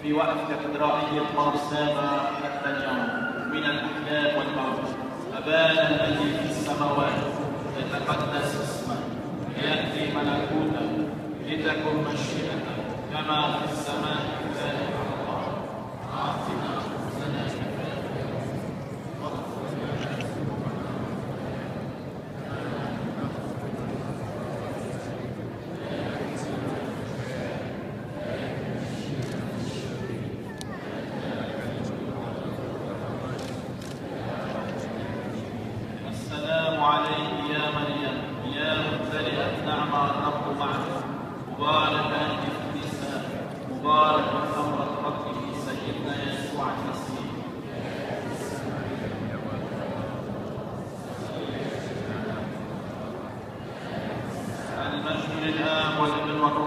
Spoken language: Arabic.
في وقف كاتدرائية مارسابا حتى اليوم من الأحياء والموت. أبانا الذي في السماوات يتقدس اسمك، ليأتي ملكوتك، لتكن مشيئتك كما في السماء كذلك على الأرض. أعطنا خبزنا كفافنا واغفر لنا. السلام عليك يا مريم، يا ممتلئة نعمة الرب معك، مباركة أنت في النساء، مبارك ثمرة بطنك سيدنا يسوع المسيح. المجد للآب والابن والروح